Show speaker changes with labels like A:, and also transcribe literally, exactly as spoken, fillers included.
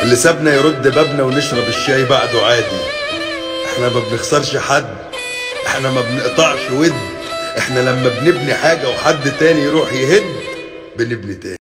A: اللي سابنا يرد بابنا ونشرب الشاي بعده عادي. احنا ما بنخسرش حد، احنا ما بنقطعش ود، احنا لما بنبني حاجة وحد تاني يروح يهد بنبني تاني.